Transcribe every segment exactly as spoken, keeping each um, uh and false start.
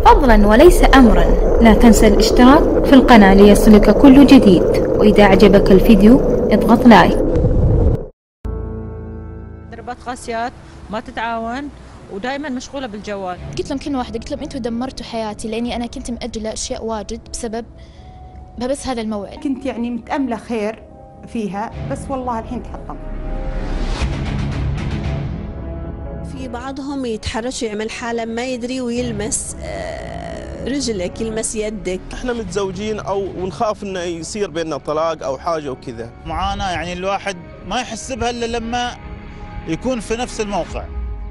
فضلا وليس أمرا، لا تنسى الاشتراك في القناة ليصلك كل جديد، وإذا أعجبك الفيديو اضغط لايك. ضربات قاسيات، ما تتعاون ودائما مشغولة بالجوال. قلت لهم كلمة واحدة، قلت لهم انتوا دمرتوا حياتي، لاني انا كنت مأجلة اشياء واجد بسبب بس هذا الموعد. كنت يعني متأملة خير فيها، بس والله الحين تحطم. في بعضهم يتحرش ويعمل حالة ما يدري ويلمس رجلك، يلمس يدك. احنا متزوجين او ونخاف انه يصير بيننا طلاق او حاجة وكذا. معانا يعني الواحد ما يحس بها الا لما يكون في نفس الموقع.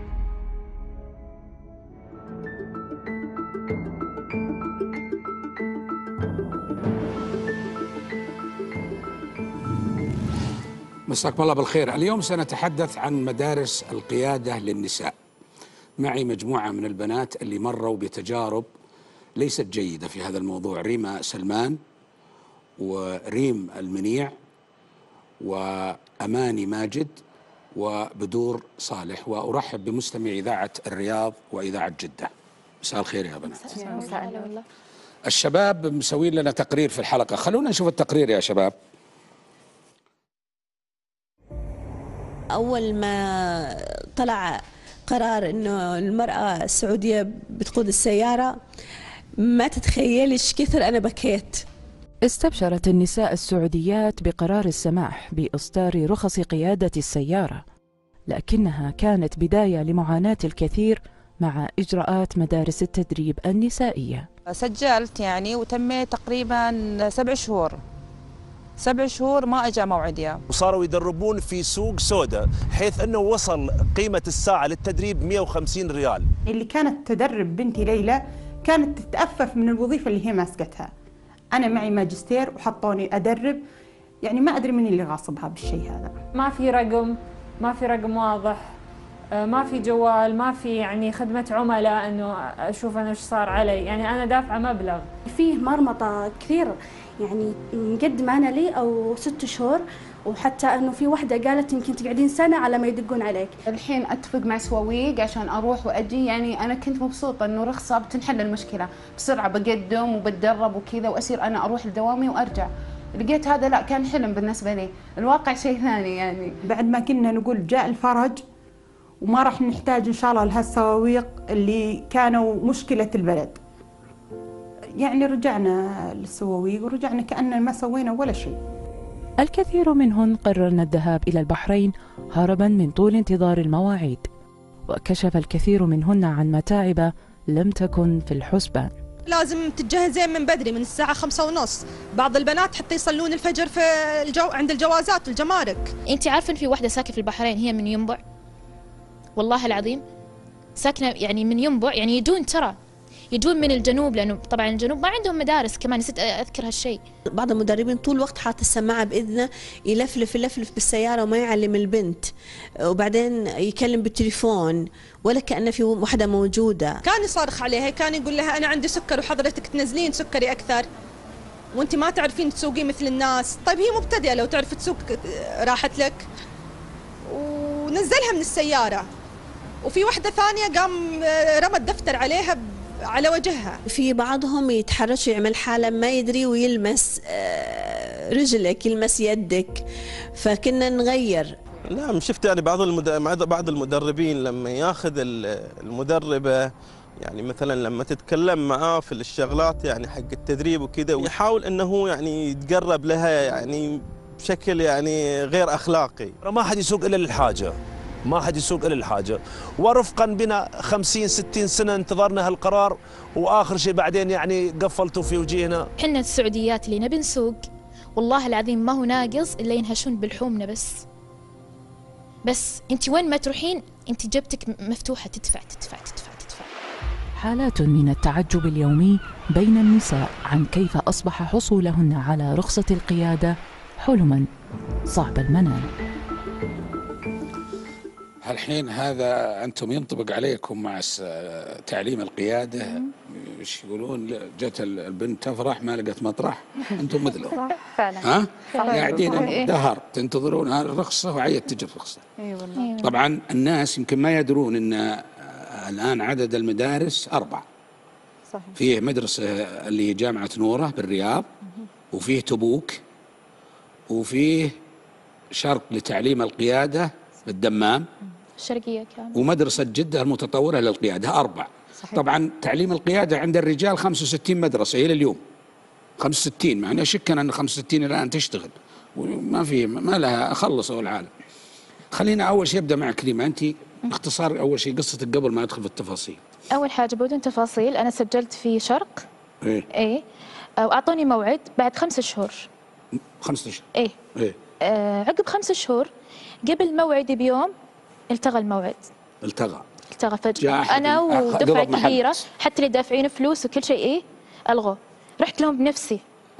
مساكم الله بالخير. اليوم سنتحدث عن مدارس القيادة للنساء. معي مجموعة من البنات اللي مروا بتجارب ليست جيدة في هذا الموضوع، ريما سلمان وريم المنيع وأماني ماجد وبدور صالح. وأرحب بمستمعي إذاعة الرياض وإذاعة جدة. مساء الخير يا بنات. مساء. الشباب مسوين لنا تقرير في الحلقة، خلونا نشوف التقرير يا شباب. أول ما طلع قرار إنه المرأة السعودية بتقود السيارة، ما تتخيلش كثر أنا بكيت. استبشرت النساء السعوديات بقرار السماح بإصدار رخص قيادة السيارة، لكنها كانت بداية لمعاناة الكثير مع إجراءات مدارس التدريب النسائية. سجلت يعني وتميت تقريبا سبع شهور سبع شهور ما اجى موعدي، وصاروا يدربون في سوق سوداء، حيث انه وصل قيمه الساعه للتدريب مئة وخمسين ريال. اللي كانت تدرب بنتي ليلى كانت تتأفف من الوظيفة اللي هي ماسكتها. أنا معي ماجستير وحطوني أدرب، يعني ما أدري من اللي غاصبها بالشيء هذا. ما في رقم، ما في رقم واضح، ما في جوال، ما في يعني خدمة عملاء إنه أشوف أنا إيش صار علي، يعني أنا دافعة مبلغ. فيه مرمطة كثير، يعني مقدمة أنا لي أو ست شهور، وحتى أنه في وحدة قالت يمكن تقعدين سنة على ما يدقون عليك. الحين أتفق مع سواويق عشان أروح وأجي، يعني أنا كنت مبسوطة إنه رخصة بتنحل المشكلة بسرعة، بقدم وبتدرب وكذا وأصير أنا أروح لدوامي وأرجع. لقيت هذا لا، كان حلم بالنسبة لي، الواقع شيء ثاني. يعني بعد ما كنا نقول جاء الفرج وما راح نحتاج إن شاء الله لهالسواويق اللي كانوا مشكلة البلد، يعني رجعنا للسواويق ورجعنا كأننا ما سوينا ولا شيء. الكثير منهن قررن الذهاب إلى البحرين هربا من طول انتظار المواعيد، وكشف الكثير منهن عن متاعب لم تكن في الحسبان. لازم تتجهزين من بدري، من الساعة خمسة ونص، بعض البنات حتى يصلون الفجر في الجو عند الجوازات الجمارك. انت عارفة ان في واحدة ساكنة في البحرين هي من ينبع، والله العظيم ساكنة يعني من ينبع، يعني يجون ترى يجون من الجنوب، لانه طبعا الجنوب ما عندهم مدارس كمان، نسيت اذكر هالشيء. بعض المدربين طول الوقت حاط السماعه باذنه، يلفلف يلفلف بالسياره وما يعلم البنت، وبعدين يكلم بالتليفون ولا كأنه في وحده موجوده. كان يصارخ عليها، كان يقول لها انا عندي سكر وحضرتك تنزلين سكري اكثر وانت ما تعرفين تسوقين مثل الناس. طيب هي مبتدئه، لو تعرف تسوق راحت لك، ونزلها من السياره. وفي وحده ثانيه قام رمى الدفتر عليها على وجهها. في بعضهم يتحرش ويعمل حالة ما يدري ويلمس رجلك، يلمس يدك، فكنا نغير. نعم، شفت يعني بعض بعض المدربين لما ياخذ المدربة، يعني مثلا لما تتكلم معاه في الشغلات يعني حق التدريب وكذا، ويحاول انه يعني يتقرب لها يعني بشكل يعني غير اخلاقي. ما حد يسوق الا للحاجة، ما حد يسوق الا الحاجه، ورفقا بنا خمسين ستين سنه انتظرنا هالقرار، واخر شيء بعدين يعني قفلتوا في وجهنا. احنا السعوديات اللي نبي نسوق والله العظيم ما هو ناقص الا ينهشون بلحومنا، بس بس انت وين ما تروحين انت جبتك مفتوحه، تدفع تدفع تدفع تدفع. حالات من التعجب اليومي بين النساء عن كيف اصبح حصولهن على رخصه القياده حلما صعب المنال. الحين هذا أنتم ينطبق عليكم مع تعليم القيادة، ايش يقولون؟ جت البنت تفرح ما لقت مطرح، أنتم مثله. صح فعلا. ها؟ قاعدين دهر تنتظرون الرخصة وعيت تجي الرخصة. اي والله. طبعا الناس يمكن ما يدرون أن الآن عدد المدارس أربع. صحيح. فيه مدرسة اللي هي جامعة نورة بالرياض، وفيه تبوك، وفيه شرق لتعليم القيادة بالدمام، الشرقية كامل، ومدرسة جدة المتطورة للقيادة، أربع. صحيح. طبعا تعليم القيادة عند الرجال خمسة وستين مدرسة إلى اليوم، خمسة وستين، مع أني أشك أن خمسة وستين الآن تشتغل وما في ما لها أخلصوا العالم. خلينا أول شيء أبدأ معك كريمة، أنت باختصار أول شيء قصتك قبل ما أدخل في التفاصيل. أول حاجة بدون تفاصيل، أنا سجلت في شرق. إيه. إيه. وأعطوني موعد بعد خمسة شهور. خمسة شهور. إيه. إيه. آه عقب خمسة شهور قبل موعدي بيوم التغى الموعد. التغى. التغى فجأة. أنا ودفعة كبيرة حتى اللي دافعين فلوس وكل شيء إيه ألغوا. رحت لهم بنفسي.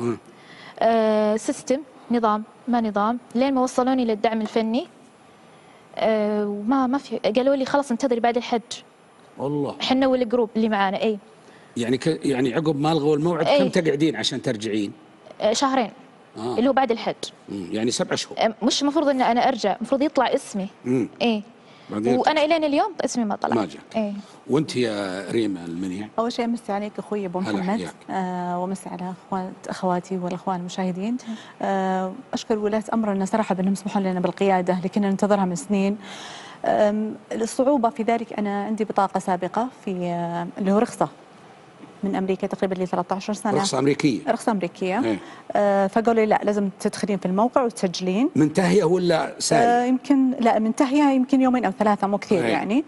آه سيستم نظام ما نظام لين ما وصلوني للدعم الفني. آه وما ما في، قالوا لي خلاص انتظري بعد الحج. والله. احنا والجروب اللي معانا. اي يعني ك... يعني عقب ما الغوا الموعد أي. كم تقعدين عشان ترجعين؟ آه شهرين. آه. اللي هو بعد الحج. مم. يعني سبع شهور. آه مش المفروض ان انا ارجع، المفروض يطلع اسمي. امم ايه وانا الين اليوم اسمي ما طلع. ما جاء. ايه. وانت يا ريما المنيع؟ اول شيء امسي عليك اخوي ابو محمد، آه ومسي على اخوات اخواتي والاخوان المشاهدين. آه اشكر ولاة امرنا صراحه بانهم سمحوا لنا بالقياده اللي كنا ننتظرها من سنين. الصعوبه في ذلك انا عندي بطاقه سابقه في آه اللي هو رخصه من امريكا تقريبا لي ثلاثة عشر سنه. رخصه امريكيه. رخصه امريكيه. ايه. آه فقالوا لي لا لازم تدخلين في الموقع وتسجلين. منتهيه ولا ساريه؟ آه يمكن لا منتهيه، يمكن يومين او ثلاثه مو كثير. ايه. يعني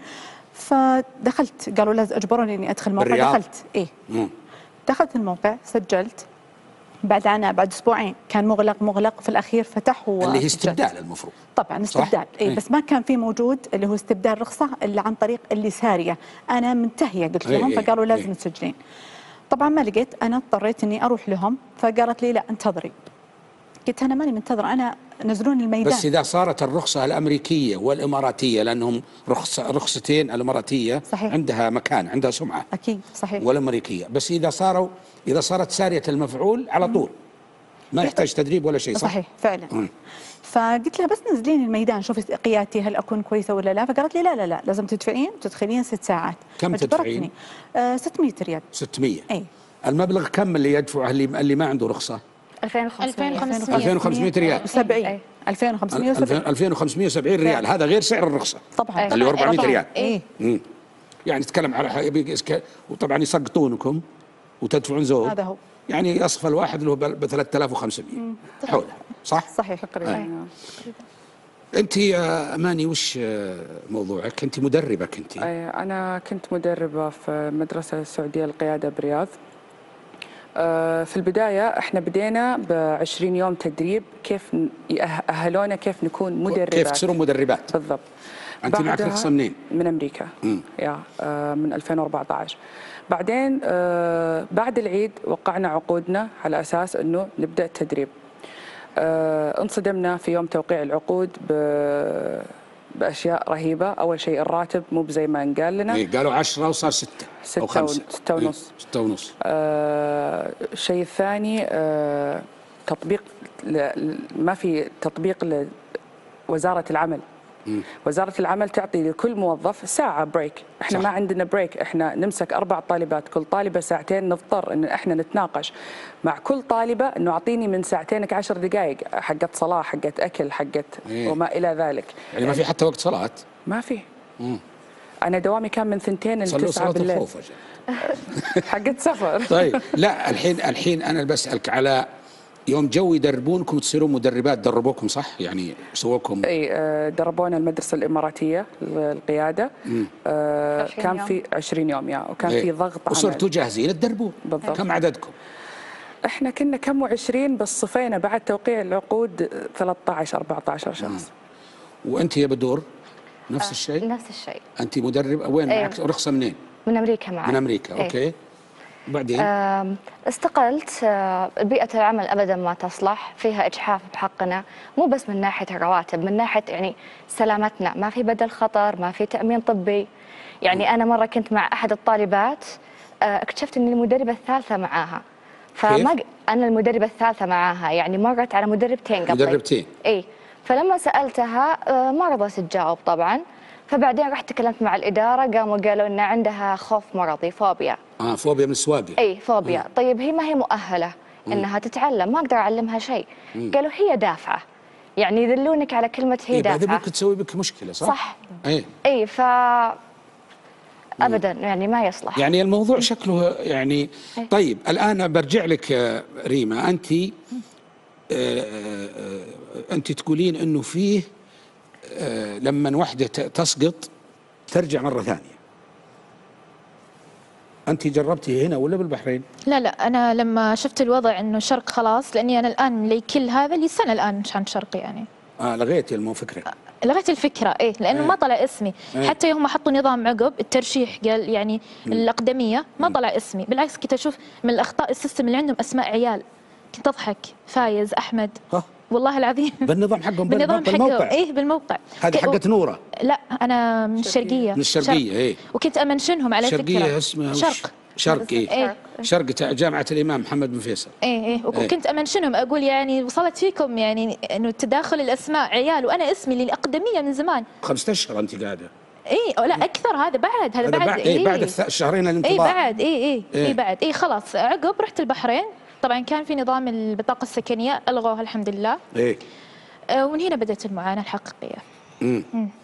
فدخلت قالوا لازم اجبروني اني ادخل الموقع. بالرياض. دخلت ايه مم. دخلت الموقع سجلت. بعد انا بعد اسبوعين كان مغلق مغلق في الاخير فتحوا اللي هي استبدال المفروض. طبعا استبدال اي ايه. بس ما كان في موجود اللي هو استبدال رخصه الا عن طريق اللي ساريه. انا منتهيه قلت لهم ايه. فقالوا لازم ايه. تسجلين. طبعا ما لقيت، انا اضطريت اني اروح لهم فقالت لي لا انتظري. قلت انا ماني منتظره، انا نزلوني الميدان. بس اذا صارت الرخصه الامريكيه والاماراتيه، لانهم رخصه رخصتين، الاماراتيه صحيح. عندها مكان، عندها سمعه اكيد صحيح، والامريكيه، بس اذا صاروا اذا صارت ساريه المفعول على طول ما يحتاج تدريب ولا شيء. صح صحيح فعلا. مم. فقلت لها بس نزليني الميدان شوفي قيادتي هل اكون كويسه ولا لا. فقالت لي لا لا لا لازم تدفعين تدخلين ست ساعات. كم تدفعين؟ آه ستمية ريال. ستمية. اي. المبلغ كم اللي يدفعه اللي اللي ما عنده رخصه؟ ألفين وخمسمية. ألفين وخمسمية ريال. سبعين. ألفين وخمسمية وسبعين. ألفين وخمسمية وسبعين ريال. هذا غير سعر الرخصه طبعا اللي هو أربعمية ريال. اي. امم يعني تتكلم على وطبعا يسقطونكم وتدفعون زود. هذا هو. يعني يصف الواحد اللي هو ب ثلاثة آلاف وخمسمية حوله. صح؟ صحيح تقريبا. آه. انت يا اماني وش موضوعك؟ انت مدربه كنتي؟ انا كنت مدربه في مدرسه السعوديه للقياده برياض. في البدايه احنا بدينا ب عشرين يوم تدريب، كيف يأهلونا كيف نكون مدربات، كيف تصيرون مدربات بالضبط. انت معك رخصه منين؟ من امريكا. مم. يا من ألفين وأربعة عشر. بعدين بعد العيد وقعنا عقودنا على اساس انه نبدا التدريب. انصدمنا في يوم توقيع العقود ب باشياء رهيبه. اول شيء الراتب مو بزي ما انقال لنا. اي قالوا عشرة وصار ستة او خمسة. ستة ونص. ستة ونص. آه الشيء الثاني آه تطبيق ما في تطبيق لوزاره العمل. مم. وزارة العمل تعطي لكل موظف ساعة بريك، احنا صح. ما عندنا بريك، احنا نمسك أربع طالبات كل طالبة ساعتين، نضطر ان احنا نتناقش مع كل طالبة انه اعطيني من ساعتينك عشر دقائق حقت صلاة حقت أكل حقت إيه. وما إلى ذلك. يعني ما في حتى وقت صلاة؟ ما في. مم. أنا دوامي كان من ثنتين لتسعة بالليل. حقت سفر. طيب لا الحين الحين أنا بسألك على يوم جو يدربونكم تصيرون مدربات، دربوكم صح؟ يعني سووكم اي دربونا المدرسه الاماراتيه للقياده. آه كان يوم. في عشرين يوم يا وكان ايه. في ضغط عمل وصرتوا جاهزين تدربون. بالضبط. كم عددكم؟ احنا كنا كم وعشرين بس صفينا بعد توقيع العقود ثلاثة عشر أربعة عشر شخص. وانت يا بدور نفس آه الشيء؟ نفس الشيء. انت مدرب وين ايه. معك رخصه منين؟ من امريكا معي. من امريكا. ايه. اوكي. بعدين استقلت. بيئة العمل أبدا ما تصلح، فيها إجحاف بحقنا، مو بس من ناحية الرواتب، من ناحية يعني سلامتنا، ما في بدل خطر، ما في تأمين طبي. يعني أنا مرة كنت مع أحد الطالبات اكتشفت إني المدربة الثالثة معاها. فما أنا المدربة الثالثة معاها، يعني مرت على مدربتين قبل. مدربتين. إيه. فلما سألتها ما رضت تجاوب طبعا. فبعدين رحت تكلمت مع الإدارة، قاموا قالوا إن عندها خوف مرضي، فوبيا. اه فوبيا من السواقة. اي فوبيا. مم. طيب هي ما هي مؤهلة انها تتعلم، ما اقدر اعلمها شيء. مم. قالوا هي دافعة، يعني يدلونك على كلمة هي إيه دافعة. هذه ممكن تسوي بك مشكلة صح؟ صح. اي اي ف ابدا يعني ما يصلح. يعني الموضوع شكله يعني. طيب الان برجع لك ريما، انت آه آه انت تقولين انه فيه آه لما وحده تسقط ترجع مرة ثانية. أنت جربتي هنا ولا بالبحرين؟ لا لا أنا لما شفت الوضع إنه شرق خلاص، لأني أنا الآن لي كل هذا لي سنة الآن عن شرق يعني. آه لغيتي المو فكرة. لغيت الفكرة إيه، لأنه إيه. ما طلع اسمي. إيه. حتى يوم حطوا نظام عقب الترشيح قال يعني م. الأقدمية ما طلع اسمي، بالعكس كنت أشوف من الأخطاء السيستم اللي عندهم أسماء عيال، كنت أضحك فايز أحمد. ها. والله العظيم بالنظام حقهم بالنظام بالموقع. حقهم ايه بالموقع. هذه حقت نوره؟ لا انا من الشرقيه. من الشرقيه ايه. وكنت امنشنهم على فكره. الشرقيه اسمها شرق شرق ايه, إيه. شرق جامعه الامام محمد بن فيصل. ايه ايه وكنت إيه. امنشنهم اقول يعني وصلت فيكم يعني انه تداخل الاسماء عيال، وانا اسمي للاقدميه من زمان. خمسة اشهر انت قاعده. ايه لا اكثر، هذا بعد هذا بعد, بعد ايه, إيه. بعد الشهرين الانتظار. ايه بعد ايه ايه, إيه. إيه بعد ايه خلاص عقب رحت البحرين. طبعا كان في نظام البطاقه السكنيه الغوها الحمد لله. ايه ومن هنا بدأت المعاناة الحقيقية. امم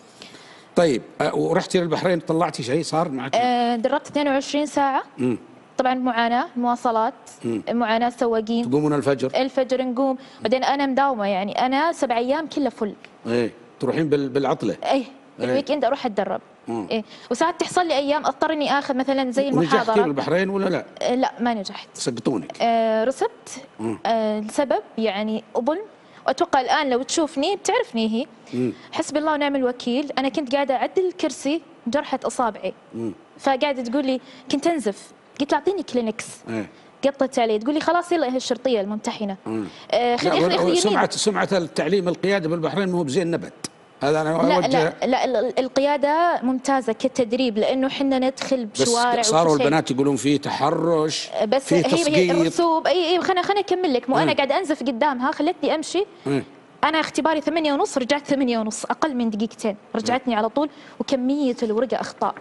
طيب ورحتي للبحرين طلعتي شيء صار معك؟ أه دربت اثنين وعشرين ساعة. مم. طبعا معاناة مواصلات. مم. معاناة سواقين. تقومون الفجر؟ الفجر نقوم، بعدين أنا مداومة يعني أنا سبع أيام كلها فل. ايه تروحين بالعطلة؟ ايه الويك اند أروح أتدرب. مم. ايه وساعات تحصل لي أيام أضطر إني آخذ مثلا زي المحاضرة. ونجحتي بالبحرين ولا لا؟ أه لا ما نجحت. سقطونك؟ أه رسبت. أه السبب يعني ظلم. واتوقع الان لو تشوفني بتعرفني هي. مم. حسبي الله ونعم الوكيل، انا كنت قاعده اعدل الكرسي جرحت اصابعي. مم. فقاعده تقول لي كنت انزف، قلت لها اعطيني كلينكس. ايه. قطت علي تقول لي خلاص يلا هي الشرطيه الممتحنه. آه خلي خلي خلي سمعه سمعه التعليم القياده بالبحرين مو بزين نبت. هذا انا لا أوجه. لا لا القياده ممتازه كتدريب، لانه احنا ندخل بشوارع بس صاروا البنات يقولون فيه تحرش بس فيه هي تسقيط. هي الرسوب اي اي خليني خليني اكمل لك. مو انا قاعده انزف قدامها خلتني امشي. م. انا اختباري ثمانية ونص رجعت ثمانية ونص اقل من دقيقتين رجعتني م. على طول. وكميه الورقه اخطاء،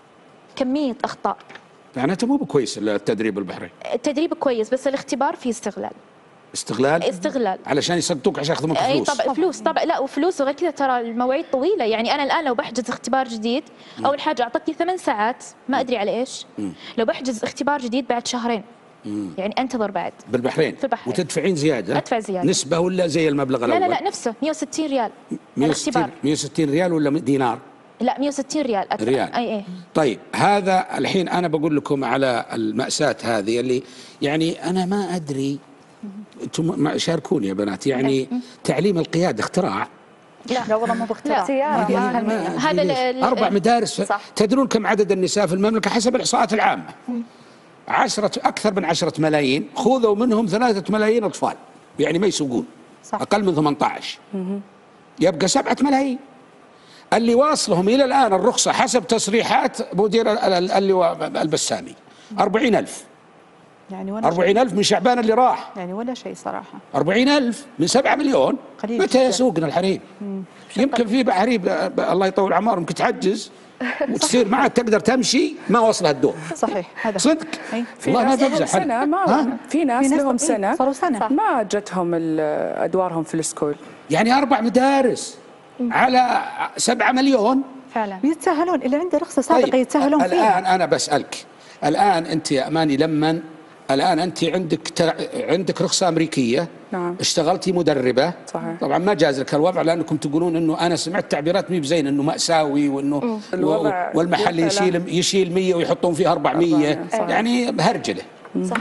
كميه اخطاء. معناته مو بكويس التدريب البحرين. التدريب كويس بس الاختبار فيه استغلال. استغلال؟ استغلال علشان يسقطوك عشان ياخذوا منك فلوس. اي طبعا فلوس طبعا. لا وفلوس وغير كذا ترى المواعيد طويله. يعني انا الان لو بحجز اختبار جديد م. اول حاجه اعطتني ثمان ساعات ما ادري على ايش. م. لو بحجز اختبار جديد بعد شهرين. مم. يعني انتظر بعد. بالبحرين؟ في البحرين. وتدفعين زياده؟ ادفع زياده. نسبه ولا زي المبلغ الاول؟ لا لا لا نفسه مئة وستين ريال. مئة وستين مئة وستين ريال ولا دينار؟ لا مئة وستين ريال أدفع. ريال. اي اي. طيب هذا الحين انا بقول لكم على المأساة هذه اللي يعني انا ما ادري، انتم شاركوني يا بنات. يعني تعليم القياده اختراع. لا والله مو باختراع. هذا اربع مدارس. صح. تدرون كم عدد النساء في المملكه حسب الاحصاءات العامه؟ عشرة أكثر من عشرة ملايين، خذوا منهم ثلاثة ملايين أطفال يعني ما يسوقون. صح. أقل من ثمانية عشر. مم. يبقى سبعة ملايين. اللي واصلهم إلى الآن الرخصة حسب تصريحات مدير اللواء البسامي أربعين ألف. يعني ولا أربعين ألف من شعبان اللي راح. يعني ولا شيء صراحة. أربعين ألف من سبعة مليون. متى يسوقنا الحريم؟ يمكن في بحريم الله يطول عمرهم ممكن تعجز وتصير معك تقدر تمشي ما وصلها الدور. صحيح هذا صدق. في ناس لهم سنة ما في ناس لهم سنة صاروا سنة ما جتهم أدوارهم في السكول. يعني أربع مدارس على سبعة مليون فعلا يتساهلون. اللي عنده رخصة سابقة طيب. يتساهلون فيها. الآن أنا بسألك الآن أنت يا أماني لمن الآن أنت عندك تع... عندك رخصة أمريكية. نعم. اشتغلتي مدربة. صحيح. طبعا ما جاز لك الوضع لأنكم تقولون إنه أنا سمعت تعبيرات مي بزين إنه مأساوي وإنه و... والمحل يشيل يشيل مية ويحطون فيها أربعمية. يعني هرجلة. صح.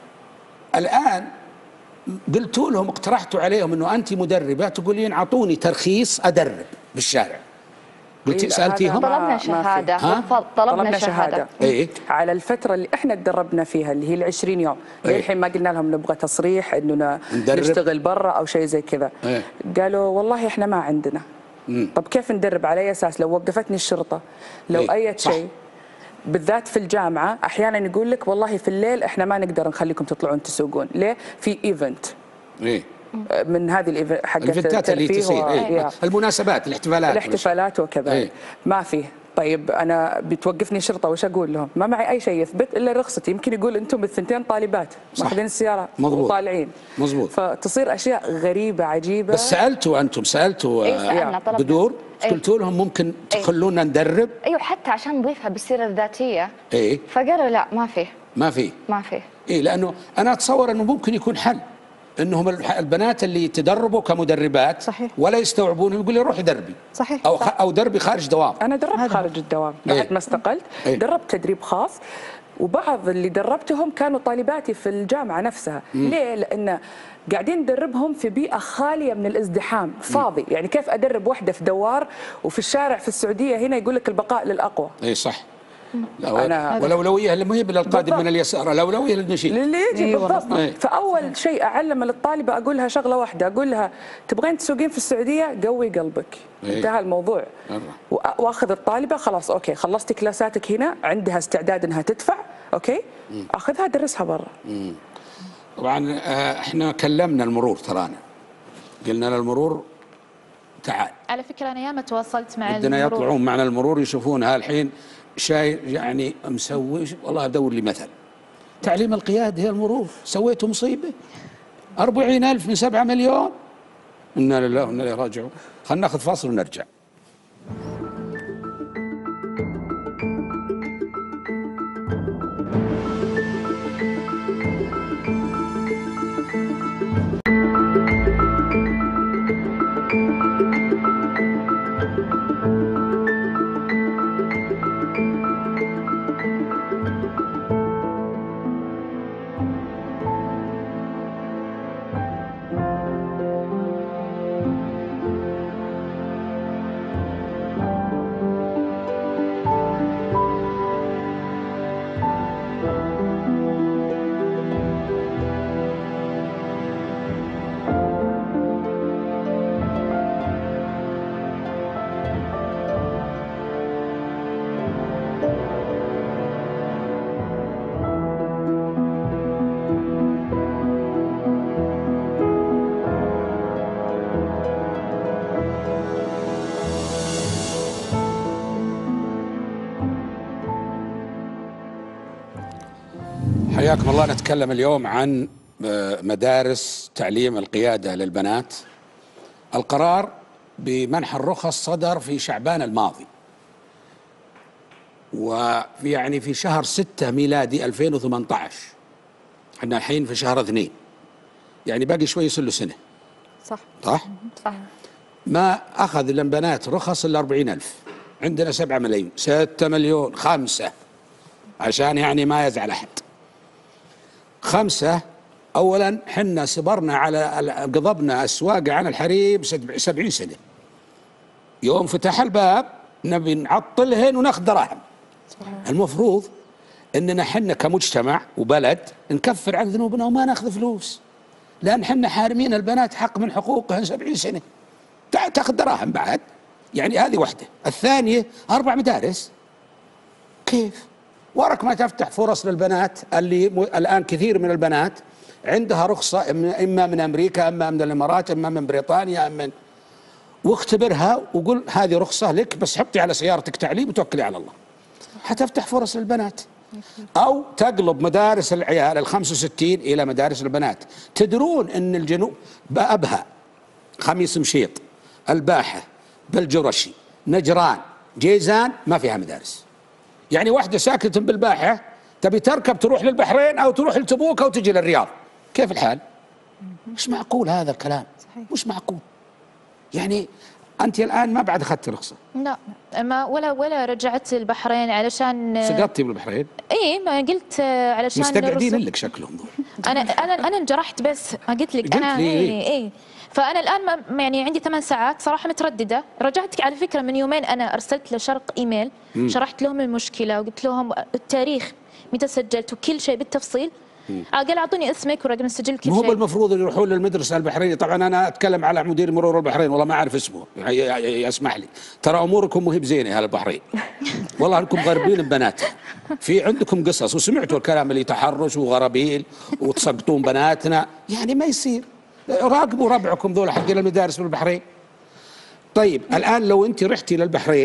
الآن قلتوا لهم اقترحتوا عليهم إنه أنت مدربة تقولين أعطوني ترخيص أدرب بالشارع. قلتي سألتيهم؟ طلبنا شهادة. طلبنا, طلبنا شهادة. إيه؟ على الفترة اللي احنا تدربنا فيها اللي هي العشرين يوم. إيه؟ الحين ما قلنا لهم نبغى تصريح إنه نشتغل برا أو شيء زي كذا. إيه؟ قالوا والله احنا ما عندنا. مم. طب كيف ندرب على أي أساس؟ لو وقفتني الشرطة لو إيه؟ أي شيء بالذات في الجامعة أحيانا يقول لك والله في الليل احنا ما نقدر نخليكم تطلعون تسوقون. ليه؟ في إيفنت. إيه؟ من هذه حقت الايفنتات اللي تصير إيه. المناسبات الاحتفالات الاحتفالات وكذا إيه. ما فيه. طيب انا بتوقفني شرطه وش اقول لهم؟ ما معي اي شيء يثبت الا رخصتي. يمكن يقول انتم الثنتين طالبات ماخذين السياره وطالعين. مضبوط. فتصير اشياء غريبه عجيبه. بس سالتوا انتم سالتوا إيه بدور إيه؟ قلتوا لهم ممكن تخلونا ندرب؟ ايوه حتى عشان نضيفها بالسيره الذاتيه. ايه فقالوا لا ما فيه ما فيه ما فيه ايه. لانه انا اتصور انه ممكن يكون حل انهم البنات اللي تدربوا كمدربات صحيح. ولا يستوعبون، يقول لي روحي دربي صحيح او صح. او دربي خارج دوام. انا دربت خارج الدوام بعد ايه؟ ما استقلت ايه؟ دربت تدريب خاص، وبعض اللي دربتهم كانوا طالباتي في الجامعه نفسها. مم. ليه؟ لان قاعدين ندربهم في بيئه خاليه من الازدحام، فاضي. يعني كيف ادرب وحده في دوار وفي الشارع في السعوديه هنا يقول لك البقاء للاقوى. اي صح. والاولويه اللي مهي للقادم من اليسار، الاولويه للنشيد للي يجي أيوة بالضبط. أيه. فاول شيء اعلم للطالبه اقول لها شغله واحده، اقول لها تبغين تسوقين في السعوديه قوي قلبك. أيه. انتهى الموضوع. أيه. واخذ الطالبه خلاص اوكي خلصتي كلاساتك هنا، عندها استعداد انها تدفع اوكي مم. اخذها ادرسها برا. طبعا احنا كلمنا المرور ترانا قلنا للمرور تعال. على فكره انا ياما تواصلت مع بدنا المرور، يطلعون معنا المرور يشوفونها الحين شاي يعني مسوي. والله ادور لي مثل تعليم القياده هي المرور، سويتوا مصيبه أربعين ألف من سبعة مليون. انا لله وانا اليه راجعون. خلينا ناخذ فاصل ونرجع. حياكم الله. نتكلم اليوم عن مدارس تعليم القيادة للبنات. القرار بمنح الرخص صدر في شعبان الماضي، ويعني في شهر ستة ميلادي ألفين وثمانية عشر. احنا الحين في شهر اثنين، يعني باقي شوي يصير له سنة. صح صح؟ صح. ما أخذ للبنات رخص إلا أربعين ألف. عندنا سبعة ملايين، ستة مليون، خمسة، عشان يعني ما يزعل أحد. خمسة، أولا حنا صبرنا على قضبنا السواقة عن الحريم سبعين سنة. يوم فتح الباب نبي نعطلهن وناخذ دراهم. المفروض أننا حنا كمجتمع وبلد نكفر عن ذنوبنا وما ناخذ فلوس، لأن حنا حارمين البنات حق من حقوقهن سبعين سنة تاخذ دراهم بعد. يعني هذه واحدة. الثانية أربع مدارس، كيف؟ ورك ما تفتح فرص للبنات اللي الآن كثير من البنات عندها رخصة إما من أمريكا إما من الإمارات إما من بريطانيا إما من، واختبرها وقل هذه رخصة لك، بس حطي على سيارتك تعليم وتوكلي على الله. حتفتح فرص للبنات. أو تقلب مدارس العيال الخمس وستين إلى مدارس البنات. تدرون أن الجنوب بأبها، خميس مشيط، الباحة، بالجرشي، نجران، جيزان ما فيها مدارس. يعني واحدة ساكنة بالباحة تبي تركب تروح للبحرين أو تروح لتبوك أو تجي للرياض، كيف الحال؟ مش معقول هذا الكلام. صحيح. مش معقول. يعني أنت الآن ما بعد أخذت رخصة؟ لا ما ولا ولا رجعت البحرين علشان سقطتي بالبحرين؟ إيه ما قلت علشان مستقعدين لك شكلهم. أنا أنا أنا انجرحت بس ما قلت لك أنا إيه إيه. فأنا الآن ما يعني عندي ثمان ساعات صراحة مترددة. رجعت على فكرة من يومين، أنا أرسلت لشرق إيميل مم. شرحت لهم المشكلة وقلت لهم التاريخ متى سجلت وكل شيء بالتفصيل. قال أعطوني اسمك ورقم السجل كل شيء. هم المفروض يروحون للمدرسة البحرينية. طبعا أنا أتكلم على مدير مرور البحرين، والله ما أعرف اسمه، يسمح لي. ترى أموركم مهي بزينة هذا البحرين. والله أنكم غربين ببنات. في عندكم قصص، وسمعتوا الكلام اللي تحرش وغرابيل وتسقطون بناتنا، يعني ما يصير. راقبوا ربعكم ذولا حقين المدارس بالبحرين. طيب الآن لو أنت رحتي للبحرين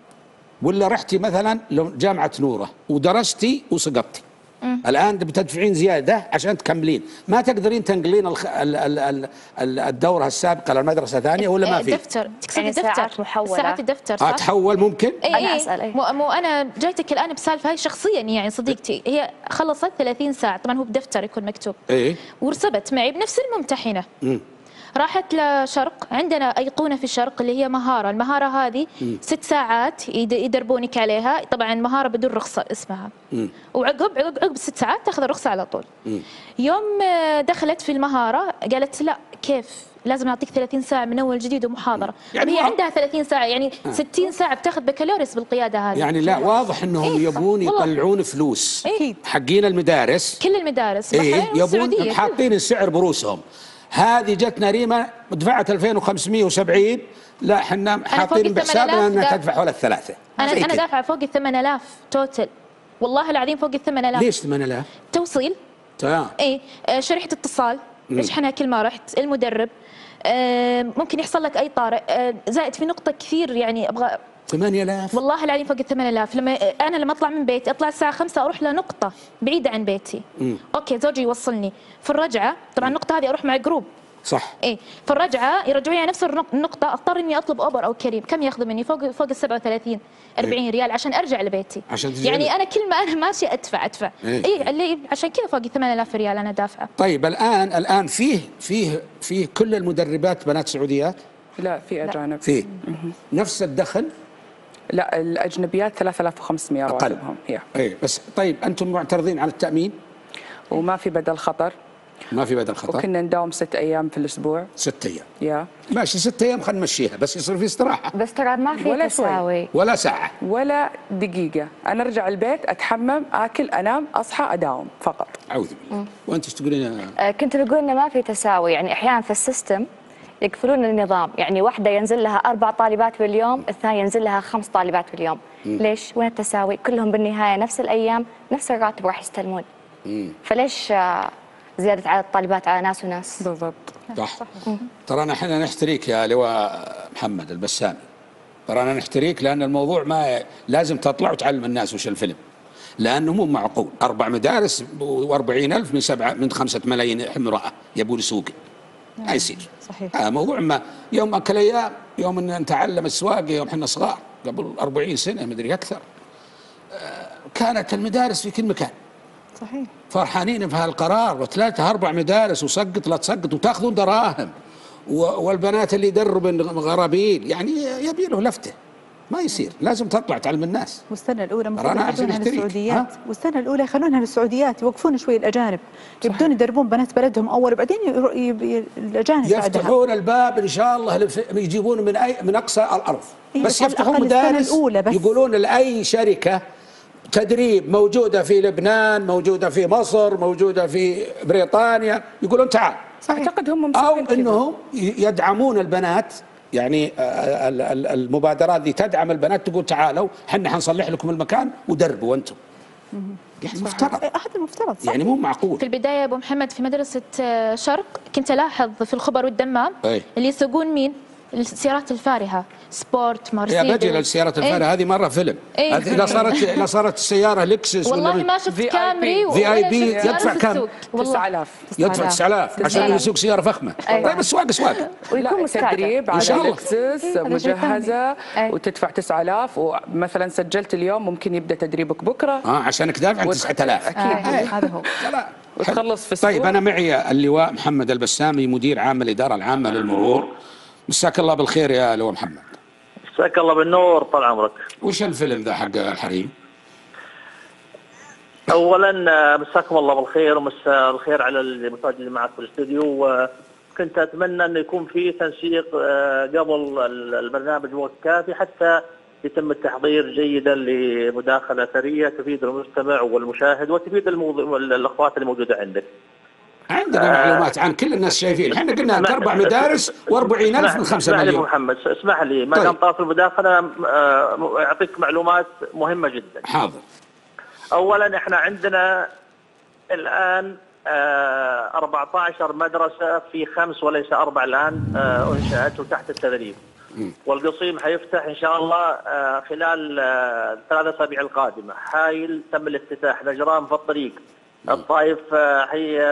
ولا رحتي مثلا جامعة نورة ودرستي وسقطتي، الآن بتدفعين زيادة عشان تكملين، ما تقدرين تنقلين الخ... ال... ال... ال... ال... الدورة السابقة للمدرسة ثانية ولا ما في؟ دفتر تقصدي يعني دفتر ساعات محولة. ساعات الدفتر صح؟ آه تحول ممكن؟ إيه أنا إيه. أسأل إيه. مو, مو أنا جايتك الآن بسالفة هاي شخصيا، يعني صديقتي هي خلصت ثلاثين ساعة، طبعا هو بدفتر يكون مكتوب إيه ورسبت معي بنفس الممتحنة. مم. راحت لشرق، عندنا أيقونة في الشرق اللي هي مهارة، المهارة هذه مم. ست ساعات يدربونك عليها، طبعا مهارة بدون رخصة اسمها. مم. وعقب عقب عقب ست ساعات تاخذ الرخصة على طول. مم. يوم دخلت في المهارة قالت لا كيف لازم نعطيك ثلاثين ساعة من أول جديد ومحاضرة، يعني هي وا- عندها ثلاثين ساعة يعني آه. ستين ساعة بتاخذ بكالوريوس بالقيادة هذه. يعني لا واضح انهم إيه يبون والله. يطلعون فلوس أكيد. حقين المدارس. كل المدارس ايه البحرين يبون والسعودية حاطين السعر بروسهم. هذه جتنا ريما دفعت ألفين وخمسمئة وسبعين، لا احنا حاطين بحسابنا انها تدفع حول الثلاثه. أنا زي أنا كده. دافعة فوق ال ثمانية آلاف توتل، والله العظيم فوق ال ثمانية آلاف. ليش ثمانية آلاف؟ توصيل تمام. ايه آه، شريحة اتصال مم. اشحنها كل ما رحت، المدرب آه، ممكن يحصل لك اي طارئ، آه، زائد في نقطة كثير يعني ابغى ثمانية آلاف والله العظيم فوق ال ثمانية آلاف. لما انا لما اطلع من بيتي اطلع الساعة خمسة اروح لنقطة بعيدة عن بيتي. مم. اوكي زوجي يوصلني في الرجعة، طبعا النقطة هذه اروح مع جروب صح. ايه في الرجعة يرجعوني على نفس النق- النقطة، اضطر اني اطلب اوبر او كريم، كم ياخذوا مني؟ فوق فوق ال سبعة وثلاثين أربعين ريال عشان ارجع لبيتي. عشان تجي يعني لك. انا كل ما انا ماشية ادفع ادفع إيه. ايه اللي عشان كذا فوق ال ثمانية آلاف ريال انا دافعة. طيب الان الان فيه فيه فيه كل المدربات بنات سعوديات؟ لا في اجانب. فيه نفس الدخل؟ لا الاجنبيات ثلاثة آلاف وخمسمئة أقل. رواتبهم. اي بس طيب انتم معترضين على التامين؟ وما في بدل خطر. ما في بدل خطر. وكنا نداوم ست ايام في الاسبوع. ست ايام. يا ماشي ست ايام خلينا نمشيها، بس يصير في استراحه. بس ترى ما في ولا تساوي ولا ساعه ولا دقيقة. أنا أرجع البيت أتحمم أكل أنام أصحى أداوم فقط. أعوذ بالله. وأنت ايش تقولين؟ آه، كنت بقول انه ما في تساوي، يعني احيانا في السيستم يقفلون النظام، يعني واحدة ينزل لها أربع طالبات باليوم، الثانية ينزل لها خمس طالبات باليوم. مم. ليش؟ وين التساوي؟ كلهم بالنهاية نفس الأيام نفس الراتب راح يستلمون. مم. فليش آه، زيادة عدد الطالبات على ناس وناس؟ بالضبط. صح. ترانا احنا نحتريك يا لواء محمد البسامي، ترانا نحتريك لأن الموضوع ما لازم تطلع وتعلم الناس وش الفيلم، لأنه مو معقول أربع مدارس وأربعين ألف من سبعة من خمسة ملايين امرأة يبون يسوق، ما يصير. صحيح. هذا موضوع ما يوم أكل أيام يوم أن نتعلم السواقة يوم احنا صغار قبل أربعين سنة مدري أكثر، كانت المدارس في كل مكان. صحيح. فرحانين في هالقرار، وثلاثة أربع مدارس وسقط لا تسقط وتاخذون دراهم، والبنات اللي يدربن غرابيل، يعني يبي له لفته، ما يصير، لازم تطلع تعلم الناس. والسنة الأولى ترى المفروض أنا أحسن يخلونها أشتريك. للسعوديات، ها؟ والسنة الأولى يخلونها للسعوديات، يوقفون شوي الأجانب، يبدون يدربون بنات بلدهم أول وبعدين يرو- يب- ي- الأجانب بعدها. يفتحون الباب إن شاء الله لف- يجيبون من أي من أقصى الأرض، إيه بس بس على يفتحون الأقل السنة مدارس الأولى بس. يقولون لأي شركة تدريب موجودة في لبنان، موجودة في مصر، موجودة في بريطانيا، يقولون تعال. أعتقد هم أو مسوين كذا. أنهم يدعمون البنات، يعني آه، ال- ال- المبادرات دي تدعم البنات، تقول تعالوا حنا حنصلح لكم المكان ودربوا أنتم. يعني مفترض. هذا المفترض صح. يعني مو معقول. في البداية يا أبو محمد في مدرسة آه، شرق كنت ألاحظ في الخبر والدمام أي. اللي يسوقون مين؟ السيارات الفارهة، سبورت، مرسيدس. يا بجل السيارات الفارهة إيه. هذه مرة فيلم. إيه. هذه لا صارت لا صارت السيارة لكسس والله ولا ما شفت كامري في اي ولا بي شفت يدفع في كم؟ السوق. والله. تسعة آلاف. يدفع تسعة آلاف عشان يسوق سيارة فخمة. أيوة. طيب السواقة سواقة. لا تدريب إن شاء على الله. لكسس إيه، هذا شيء مجهزة ثاني. وتدفع تسعة آلاف، ومثلا سجلت اليوم ممكن يبدأ تدريبك بكرة. اه عشانك دافع وت- تسعة آلاف. أكيد. هذا هو. وتخلص في السوق. طيب أنا معي اللواء محمد البسامي مدير عام الإدارة العامة للمرور. مساك الله بالخير يا لواء محمد. مساك الله بالنور طال عمرك. وش الفيلم ذا حق الحريم؟ اولا مساكم الله بالخير ومساء الخير على المتواجدين معك في الاستوديو، وكنت اتمنى انه يكون في تنسيق قبل البرنامج بوقت كافي حتى يتم التحضير جيدا لمداخله ثريه تفيد المستمع والمشاهد وتفيد الموضوع الاخوات الموجوده عندك. عندنا آه معلومات عن كل الناس شايفين، احنا قلنا لك اربع مدارس وأربعين ألف من خمسة مليون. اسمح لي محمد، اسمح لي ما دام طاف المداخله اعطيك معلومات مهمه جدا. حاضر. اولا احنا عندنا الان أربعة عشر مدرسة في خمس وليس أربع الآن أنشأت تحت التدريب. والقصيم حيفتح إن شاء الله خلال الثلاث أسابيع القادمة. حايل تم الافتتاح، نجران في الطريق، الطائف هي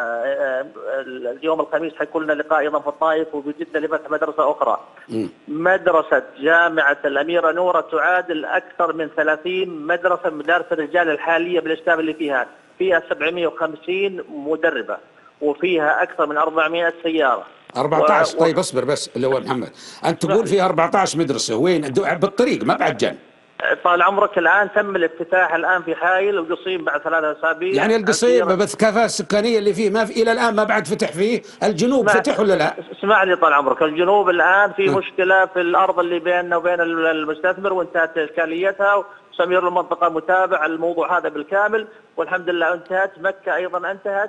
اليوم الخميس حيكون لنا لقاء أيضا في الطائف، وبجدة لفتح مدرسة أخرى. مدرسة جامعة الأميرة نورة تعادل أكثر من ثلاثين مدرسة من مدارس الرجال الحالية بالأجسام اللي فيها، فيها سبعمئة وخمسين مدربة وفيها أكثر من أربعمئة سيارة. أربعة عشر و... طيب اصبر بس اللي هو محمد، أنت تقول في أربعة عشر مدرسة وين؟ بالطريق ما بعد جن. طال عمرك الآن تم الافتتاح الآن في حايل، القصيم بعد ثلاثة أسابيع. يعني القصيم بس الكثافة السكانية اللي فيه ما في إلى الآن ما بعد فتح فيه. الجنوب فتح ولا لا؟ اسمع لي طال عمرك، الجنوب الآن في م. مشكلة في الأرض اللي بيننا وبين المستثمر وانتهت إشكاليتها، وسمير المنطقة متابع الموضوع هذا بالكامل والحمد لله انتهت. مكة أيضا انتهت.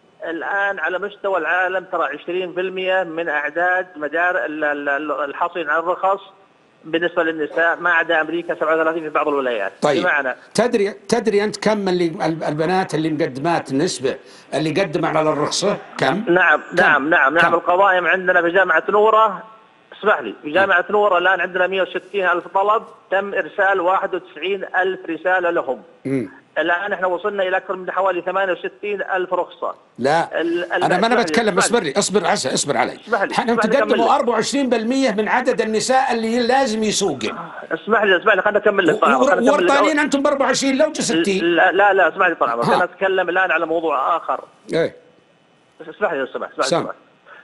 الآن على مستوى العالم ترى عشرين بالمئة من أعداد مدار الحاصلين على الرخص بالنسبة للنساء ما عدا أمريكا سبعة وثلاثين في بعض الولايات. طيب بمعنى تدري تدري أنت كم اللي البنات اللي مقدمات النسبة اللي قدموا على الرخصة كم؟ نعم كم؟ نعم نعم كم؟ نعم القوائم عندنا في جامعة نورة، اسمح لي، في جامعة نورة الآن عندنا مئة وستين ألف طلب، تم إرسال واحد وتسعين ألف رسالة لهم. م. الآن احنا وصلنا إلى أكثر من حوالي ثمانية وستين ألف رخصة. لا أنا ما أنا بتكلم، اصبر لي اصبر عسى اصبر علي. احنا تقدموا أربعة وعشرين بالمئة من عدد النساء اللي لازم يسوقن. اسمح لي اسمح لي خلينا نكمل لك. ورطانين أنتم ب أربعة وعشرين لو ستين. لا لا لا اسمح لي طبعا أنا أتكلم الآن على موضوع آخر. إيه اسمح لي لو سمحت اسمح لي.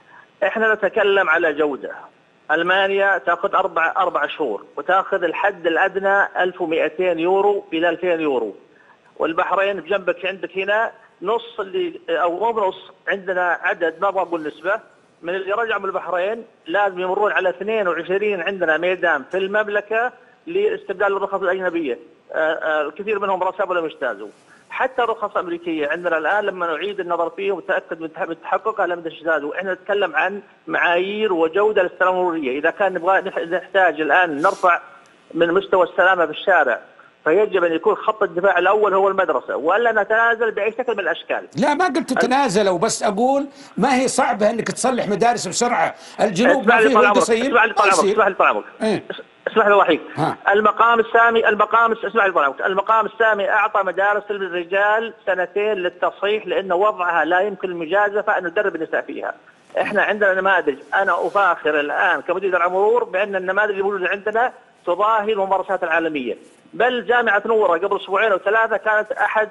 احنا نتكلم على جودة. ألمانيا تأخذ أربع أربع شهور وتأخذ الحد الأدنى ألف ومئتين يورو إلى ألفين يورو. والبحرين بجنبك عندك هنا نص اللي او مو نص، عندنا عدد ما ابغى اقول نسبه من اللي رجعوا من البحرين لازم يمرون على اثنين وعشرين عندنا ميدان في المملكه لاستبدال الرخص الاجنبيه. الكثير منهم رسبوا ولم يجتازوا. حتى الرخص الامريكيه عندنا الان لما نعيد النظر فيهم ونتاكد من تحققها لم يجتازوا. احنا نتكلم عن معايير وجوده للسلامه المروريه، اذا كان نبغى نحتاج الان نرفع من مستوى السلامه في الشارع فيجب أن يكون خط الدفاع الأول هو المدرسة، ولا نتنازل بأي شكل من الأشكال. لا ما قلت تتنازلوا، بس أقول ما هي صعبة أنك تصلح مدارس بسرعة. الجنوب ما فيه القصيم. اسمح لي طال عمرك اسمح لي طال عمرك اسمح لي وحيد. المقام السامي المقام اسمح لي طال عمرك المقام السامي أعطى مدارس للرجال سنتين للتصحيح لأن وضعها لا يمكن المجازفة أن ندرب النساء فيها. احنا عندنا نماذج، أنا أفاخر الآن كمدير درع مرور بأن النماذج اللي موجودة عندنا تضاهي الممارسات العالمية. بل جامعة نورة قبل أسبوعين أو ثلاثة كانت أحد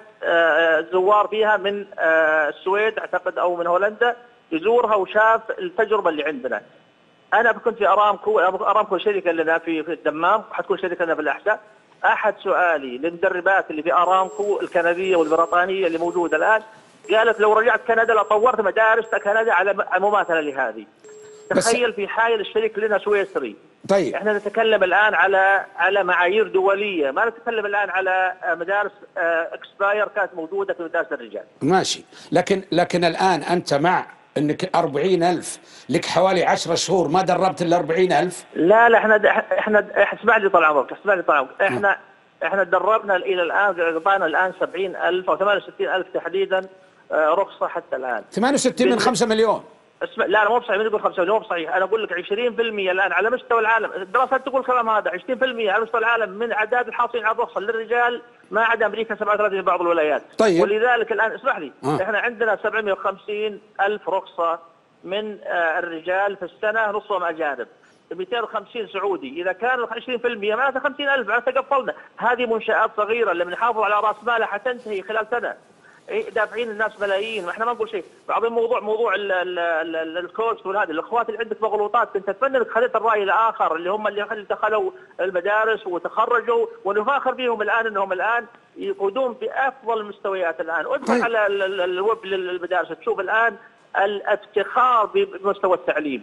الزوار فيها من السويد أعتقد أو من هولندا يزورها وشاف التجربة اللي عندنا. أنا كنت في أرامكو، أرامكو شركة لنا في في الدمام وحتكون شركة لنا في الأحساء. أحد سؤالي للمدربات اللي في أرامكو الكندية والبريطانية اللي موجودة الآن، قالت لو رجعت كندا لطورت مدارس كندا على مماثلة لهذه. تخيل في حايل الشريك لنا سويسري. طيب احنا نتكلم الان على على معايير دوليه، ما نتكلم الان على مدارس اكسباير كانت موجوده في مدارس الرجال. ماشي، لكن لكن الان انت مع انك أربعين ألف لك حوالي عشرة شهور ما دربت الا أربعين ألف؟ لا لا احنا احنا اسمع لي طال عمرك اسمع لي طال عمرك احنا احنا دربنا الى الان قطعنا الان سبعين ألف او ثمانية وستين ألف تحديدا رخصه حتى الان. ثمانية وستين من خمسة مليون. اسمع لا لا مو بصحيح، من يقول خمسة مليون مو بصحيح، انا اقول لك عشرين بالمئة الان على مستوى العالم، الدراسات تقول الكلام هذا، عشرين بالمئة على مستوى العالم من اعداد الحاصلين على الرخصه للرجال ما عدا امريكا سبعة وثلاثين في بعض الولايات. طيب. ولذلك الان اسمح لي آه. احنا عندنا سبعمئة وخمسين ألف رخصه من آه الرجال في السنه نصهم اجانب. مئتين وخمسين سعودي، اذا كان عشرين بالمئة معناته خمسين ألف معناته قفلنا. هذه منشآت صغيره اللي بنحافظ على راس مالها حتنتهي خلال سنه. دافعين الناس ملايين، واحنا ما نقول شيء. بعدين موضوع موضوع الكوست والهذا، الاخوات اللي عندك مغلوطات، انت اتمنى انك خليت الراي الاخر اللي هم اللي دخلوا المدارس وتخرجوا ونفاخر بهم الان انهم الان يقودون بافضل المستويات الان، ادخل على الويب للمدارس تشوف الان الافتخار بمستوى التعليم.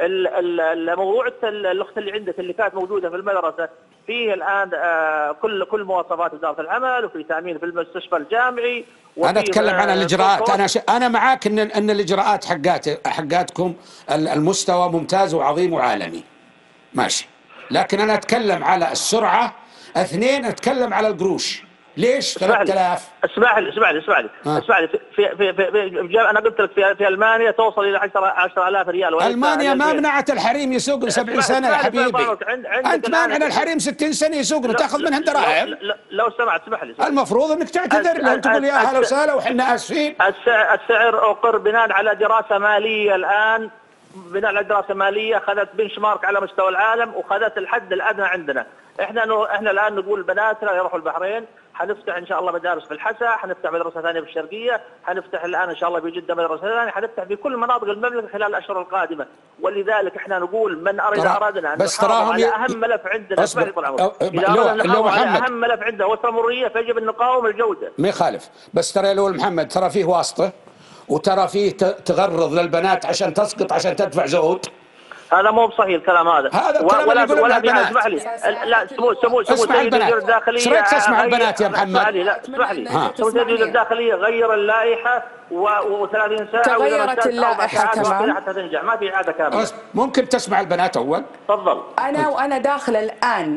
الموضوع الاخت اللي عندك اللي كانت موجوده في المدرسه فيه الان كل كل مواصفات وزاره العمل وفي تامين في المستشفى الجامعي. انا اتكلم عن الاجراءات، انا ش... انا معاك ان ان الاجراءات حقات حقاتكم المستوى ممتاز وعظيم وعالمي. ماشي، لكن انا اتكلم على السرعه. اثنين اتكلم على القروش. ليش ثلاثة آلاف؟ اسمح لي اسمح لي اسمح لي اسمح لي في في في, في, في انا قلت لك في, في المانيا توصل الى عشرة آلاف ريال. المانيا ما منعت الحريم يسوق سبعين سنه يا حبيبي. انت مانع الحريم ستين سنه يسوقون وتاخذ منهم دراهم. لو سمعت اسمح لي المفروض انك تعتذر لهم تقول يا هلا وسهلا وحنا اسفين. السعر اقر بناء على دراسه ماليه الان، بناء على دراسه ماليه اخذت بنش مارك على مستوى العالم واخذت الحد الادنى عندنا. احنا احنا الان نقول بناتنا يروحوا البحرين، حنفتح ان شاء الله مدارس في الحسا، حنفتح مدرسه ثانيه في الشرقيه، حنفتح الان ان شاء الله في جده مدرسه ثانيه، حنفتح في كل مناطق المملكه خلال الاشهر القادمه. ولذلك احنا نقول من اراد اردنا ان بس تراهم على اهم ملف عندنا اصبر اذا اردنا محمد اهم ملف عندنا هو التمريه فيجب ان نقاوم الجوده. ما يخالف، بس ترى يا لول محمد ترى فيه واسطه وترى فيه تغرض للبنات عشان تسقط عشان تدفع زهود. هذا مو بصحيح الكلام هذا. هذا الكلام اللي يقولون البنات. اسمح لي لا سمو سمو سمو سيد وزير الداخليه. ايش رايك تسمع البنات يا محمد؟ اسمح لي لا اسمح لي سمو سيد وزير الداخليه غير اللائحه و30 ساعه تغيرت اللائحه كمان حتى تنجح، ما في اعاده كامله. ممكن تسمع البنات اول؟ تفضل. انا وانا داخله الان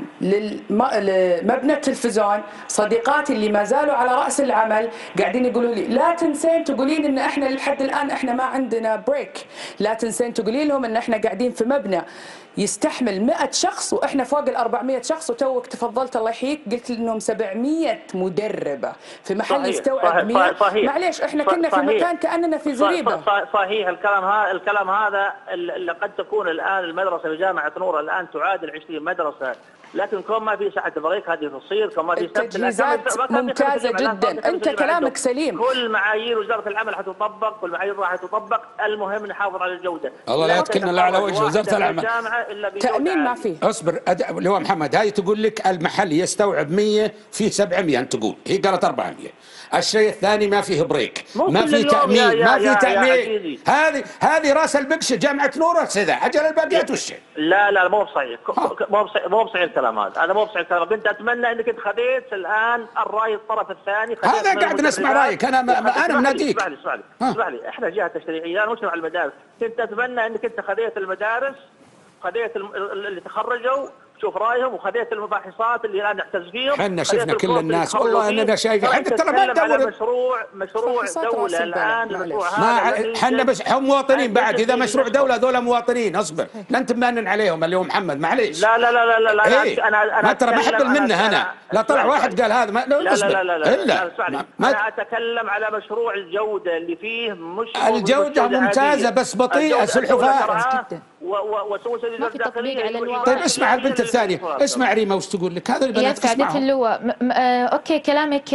لمبنى التلفزيون، صديقاتي اللي ما زالوا على راس العمل قاعدين يقولوا لي لا تنسين تقولين ان احنا لحد الان احنا ما عندنا بريك، لا تنسين تقولين لهم ان احنا قاعدين في مبنى يستحمل مئة شخص واحنا فوق ال أربعمئة شخص، وتوك تفضلت الله يحييك قلت انهم سبعمئة مدربه في محل صحيح يستوعب مئة. معليش احنا كنا في مكان كاننا في زريبه. صحيح الكلام هذا الكلام هذا اللي قد تكون الان المدرسه في جامعه نور الان تعادل عشرين مدرسه، لكن كون ما في ساعه بريك هذه تصير، كون ما في سبت التجهيزات ممتازه جدا. انت كلامك سليم. كل معايير وزاره العمل حتطبق، كل معايير راح تطبق، المهم نحافظ على الجوده. الله لا يتكلنا لا على وجه وزاره العمل. تامين ما فيه. اصبر اللي هو محمد، هاي تقول لك المحل يستوعب مئة في سبعمئة، انت تقول هي قالت أربعمئة. الشيء الثاني ما فيه بريك، ما في تامين، ما في تامين. هذه هذه راس البكشه جامعه نور كذا اجل الباقيات وش؟ لا لا مو بصحيح، مو بصحيح مو بصحيح الكلام هذا، هذا مو بصحيح الكلام. كنت اتمنى انك انت خذيت الان الراي الطرف الثاني. هذا قاعد نسمع رايك، انا ما انا مناديك. اسمع لي اسمع لي اسمع لي احنا جهه تشريعيه لا مجتمع المدارس، كنت اتمنى انك انت خذيت المدارس، خذيت اللي تخرجوا شوف رايهم، وخذيت المباحثات اللي الان نعتز فيهم. احنا شفنا كل الناس والله اننا شايفين. احنا ترى ما ندور مشروع مشروع دوله الان. المشروع هذا احنا بس هم مواطنين بعد. اذا مشروع دوله هذول مواطنين اصبر، لا انت مانن عليهم اللي هو محمد معليش. لا لا لا لا لا ايه؟ انا انا ما ترى ما احب منه انا. لا طلع واحد قال هذا ما لا لا لا لا لا, لا, لا انا اتكلم على مشروع الجوده اللي فيه مش الجوده ممتازه بس بطيئه سلحفاه وسووا سديد الداخليه على الواقع. طيب اسمع البنت الثانية، اسمع ريما وش تقول لك. هذا البنات تسمعهم. اللواء اوكي كلامك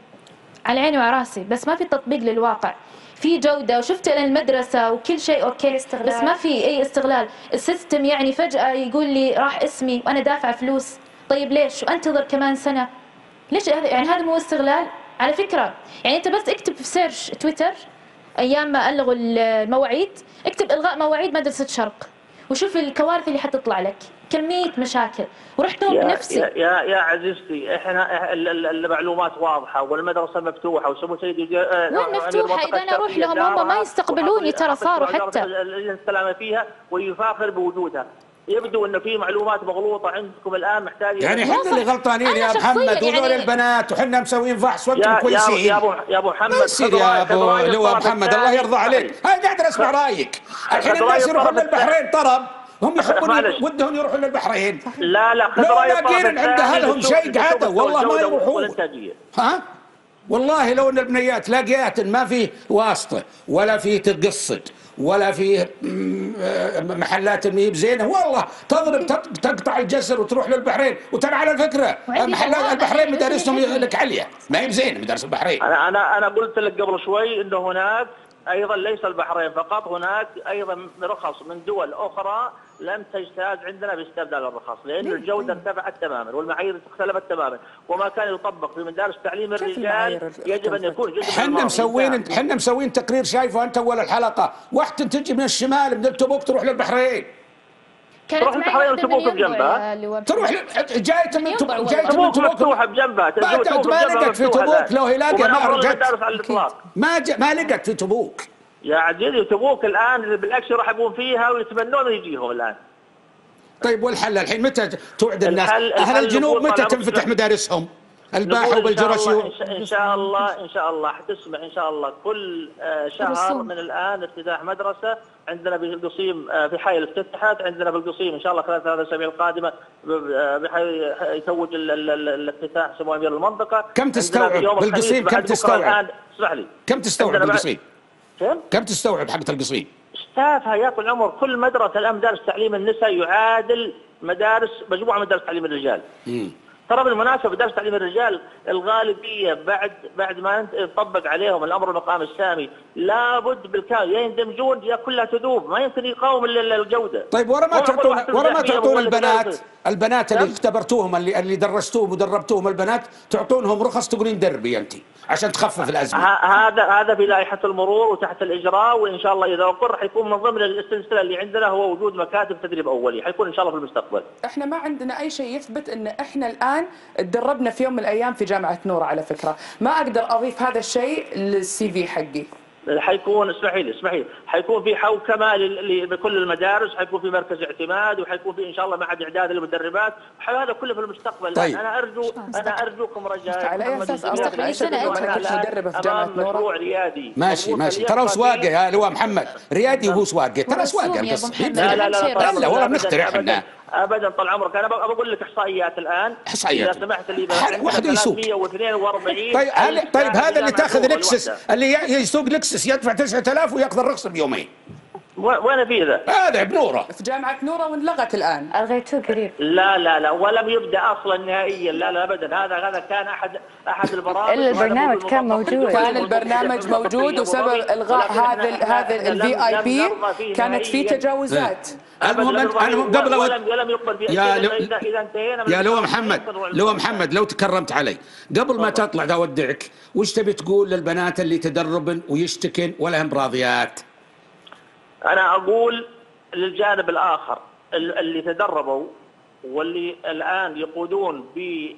على عيني وعلى راسي، بس ما في تطبيق للواقع. في جوده وشفت انا المدرسه وكل شيء اوكي استغلال. بس ما في اي استغلال. السيستم يعني فجاه يقول لي راح اسمي وانا دافعه فلوس. طيب ليش؟ وانتظر كمان سنه. ليش يعني هذا مو استغلال؟ على فكره يعني انت بس اكتب في سيرش تويتر ايام ما الغوا المواعيد، اكتب الغاء مواعيد مدرسه شرق وشوف الكوارث اللي حتطلع لك، كميه مشاكل. ورحت بنفسي. يا يا, يا عزيزتي احنا المعلومات واضحه والمدرسه مفتوحه وسمو سيدي. وين مفتوحه؟ اذا انا اروح لهم هم ما يستقبلوني ترى صاروا حتى. السلامه فيها ويفاخر بوجودها. يبدو انه في معلومات مغلوطه عندكم الان محتاجه. يعني احنا اللي غلطانين يا محمد وذول يعني البنات، وحنا مسويين فحص وانتم كويسين. يا ابو يا ابو محمد يصير يا ابو لواء محمد الله يرضى عليك. هاي قاعد اسمع رايك. الحين الناس يروحون للبحرين طرب، هم يحبون ودهم يروحون للبحرين. لا لا لو لاقين عند اهلهم شيء قعدوا والله ما يروحون. ها؟ والله لو ان البنيات لاقيات ما في واسطه ولا في تقصد ولا في محلات ميب زينه، والله تضرب تقطع الجسر وتروح للبحرين. وترى على الفكره محلات البحرين مدارسهم لك عليا ما هي بزينه مدارس البحرين. انا انا انا قلت لك قبل شوي انه هناك ايضا ليس البحرين فقط، هناك ايضا رخص من دول اخرى لم تجتاز عندنا باستبدال الرخص، لان الجوده ارتفعت تماما والمعايير اختلفت تماما، وما كان يطبق في مدارس تعليم الرجال يجب ان يكون جزء. احنا مسوين احنا مسوين تقرير شايفه انت اول الحلقه، واحد تجي من الشمال من التبوك تروح للبحرين. تروح البحرين وتبوك بجنبها. تروح جايه من تبوك جايه من تبوك مفتوحه بجنبها. ما لقت في تبوك لو هي لاقيه ما رجعت. ما ما لقت في تبوك. يا عزيزي تبوك الان بالعكس يرحبون فيها ويتمنون يجيهم الان. طيب والحل الحين متى توعد الناس؟ اهل الجنوب متى تنفتح مدارسهم؟ الباحة وبالجرشي إن شاء الله إن شاء الله حتسمع إن شاء الله كل شهر من الآن افتتاح مدرسة عندنا بالقصيم في حي الافتتاحات، عندنا بالقصيم إن شاء الله خلال ثلاث أسابيع القادمة بحي يتوج الافتتاح سمو أمير المنطقة. كم تستوعب بالقصيم؟ كم تستوعب؟ اسمح لي. كم تستوعب بالقصيم؟ كم؟ كم تستوعب حقة القصيم؟ ستافها يا طول العمر، كل مدرسة الآن مدارس تعليم النساء يعادل مدارس مجموعة مدارس تعليم الرجال. امم ترى بالمناسبة مدارس تعليم الرجال الغالبية بعد بعد ما يطبق عليهم الأمر المقام السامي لابد بالكامل يا يندمجون يا كلها تذوب، ما يمكن يقاوم الجودة. طيب ورا ما تعطون ورا ما تعطون البنات البنات اللي اختبرتوهم اللي اللي درستوهم ودربتوهم البنات تعطونهم رخص تقولين دربي أنت عشان تخفف الأزمة. هذا هذا في لائحة المرور وتحت الإجراء، وإن شاء الله إذا أقر حيكون من ضمن السلسلة اللي عندنا هو وجود مكاتب تدريب أولي، حيكون إن شاء الله في المستقبل. احنا ما عندنا أي شيء يثبت إن احنا الآن تدربنا في يوم من الأيام في جامعة نور على فكرة، ما أقدر أضيف هذا الشيء للسي في حقي. حيكون اسمحي لي اسمحي لي حيكون في حوكمه لكل المدارس، حيكون في مركز اعتماد، وحيكون في ان شاء الله معهد اعداد للمدربات، هذا كله في المستقبل. طيب. انا ارجو انا ارجوكم رجاء على اي اساس اصلا سنه مدربه في جامعه نور؟ مشروع ريادي ماشي ماشي ترى سواقه يا لواء محمد، ريادي وهو سواقه ترى سواقه القصه. لا لا لا لا والله بنخترع احنا ابدا طال عمرك. انا بقول لك احصائيات الان احصائيات اذا سمحت لي واحد يسوق ثلاثمئة واثنين وأربعين. طيب هل طيب هذا اللي تاخذ لكسس اللي يسوق لكسس يدفع تسعة آلاف وياخذ الرخصه بيومين. وين في ذا؟ هذا بنوره في جامعه نوره وانلغت الان. الغيتوه قريب. لا لا لا ولم يبدا اصلا نهائيا. لا لا ابدا. هذا هذا كان احد احد البرامج. البرنامج كان موجود. كان البرنامج موجود وسبب الغاء هذا هذا الفي اي بي كانت في تجاوزات. المهم المهم قبل ولم يقبل فيها يا لو اذا انتهينا يا لو محمد لو محمد لو تكرمت علي قبل ما تطلع ذا اودعك، وش تبي تقول للبنات اللي تدربن ويشتكن ولا هم راضيات؟ أنا أقول للجانب الآخر اللي تدربوا واللي الآن يقودون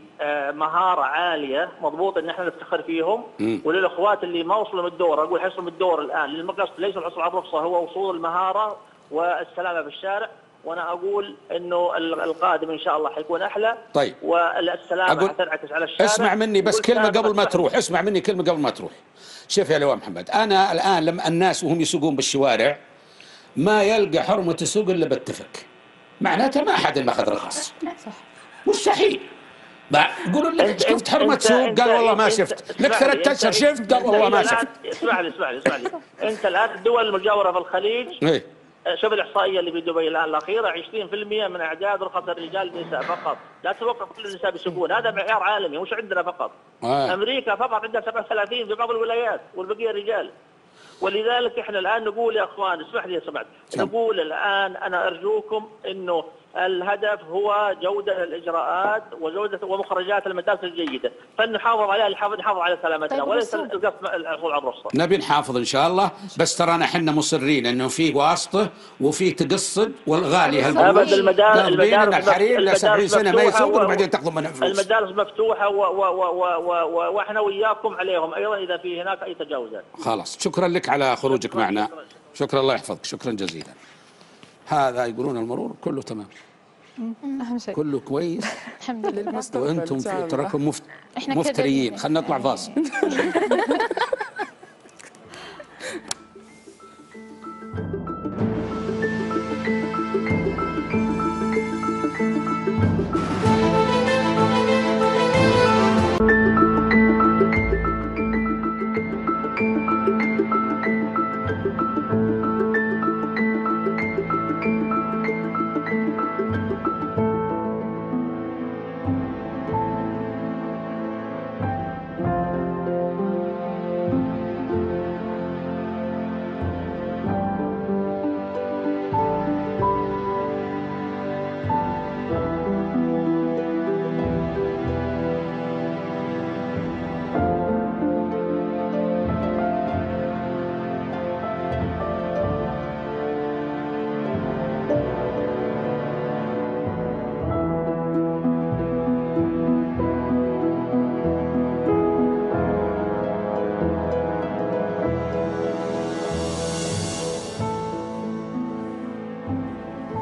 بمهارة عالية مضبوط إن احنا نفتخر فيهم، وللأخوات اللي ما وصلوا من الدور أقول حصلوا من الدور الآن، للمقصد ليس الحصول على الرخصة هو وصول المهارة والسلامة في الشارع. وأنا أقول إنه القادم إن شاء الله حيكون أحلى. طيب والسلامة حتنعكس على الشارع. اسمع مني بس كلمة قبل ما تروح، اسمع مني كلمة قبل ما تروح. شوف يا لواء محمد، أنا الآن لما الناس وهم يسوقون بالشوارع ما يلقى حرمة السوق إلا بالتفك، معناته ما أحد ما أخذ رخص. صح. مستحيل. يقولون لك شفت حرمة سوق؟ قال والله ما شفت. لك ثلاث أشهر شفت؟ قال والله ما شفت. اسمع لي اسمع لي اسمع لي. أنت الآن الدول المجاورة في الخليج إيه؟ شوف الإحصائية اللي في دبي الآن الأخيرة عشرين بالمئة من أعداد رخص الرجال للنساء فقط، لا تتوقع كل النساء بيسوقون، هذا معيار عالمي مش عندنا فقط. آه. أمريكا فقط عندها سبعة وثلاثين في بعض الولايات والبقية رجال. ولذلك احنا الان نقول يا اخوان اسمح لي يا سمعت نقول الان انا ارجوكم انه الهدف هو جودة الإجراءات وجودة ومخرجات المدارس الجيدة، فنحافظ عليها نحافظ على سلامتنا وليس القصد الحصول على الرخصة. نبي نحافظ إن شاء الله، بس ترانا احنا مصرين إنه في واسطة وفي تقصد والغالي هالبروش. المدارس المدارس الحريم ل سبعين سنة ما يسوقون وبعدين تاخذوا منها فلوس. المدارس مفتوحة واحنا وياكم عليهم أيضا إذا في هناك أي تجاوزات. خلاص شكرا لك على خروجك معنا. شكرا الله يحفظك، شكرا جزيلا. هذا يقولون المرور كله تمام. أهم شيء كله كويس الحمد لله. وانتم تراكم مفت... مفتريين. خلينا نطلع فاصل.